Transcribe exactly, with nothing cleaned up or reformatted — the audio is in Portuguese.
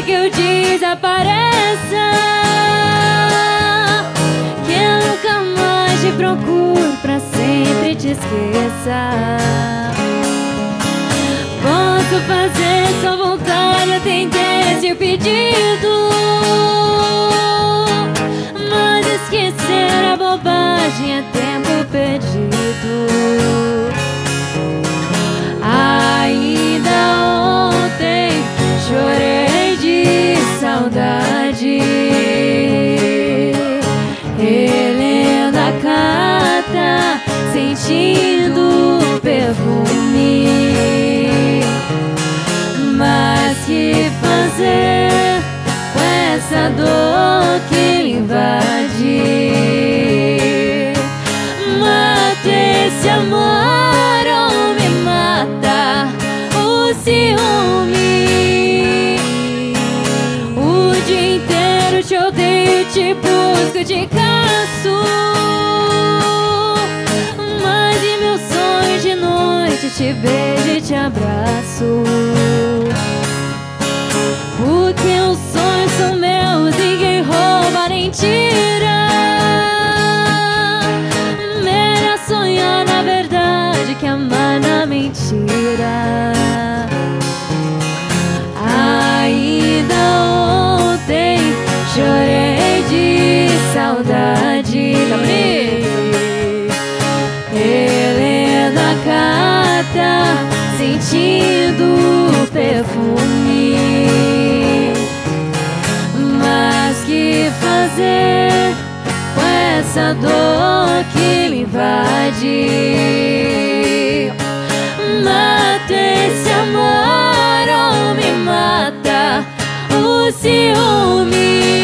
que eu desapareça, que eu nunca mais te procuro, pra sempre te esqueça. Posso fazer sua vontade, atender seu pedido, mas esquecer a bobagem é tempo perdido. Ainda ontem chorei de saudade, relendo a carta, sentindo o perfume. Mas que fazer com essa dor que me invade? Mata esse amor ou me mata o ciúme. O dia inteiro te odeio, te busco, te caço, mas em meu sonho de noite te beijo e te abraço. Porque os sonhos são meus, ninguém rouba nem tira. Melhor sonhar na verdade que amar na mentira. Ainda ontem chorei de saudade, relendo a carta, sentindo o perfume. Mas que fazer com essa dor que me invade? Mata esse amor ou me mata o ciúme.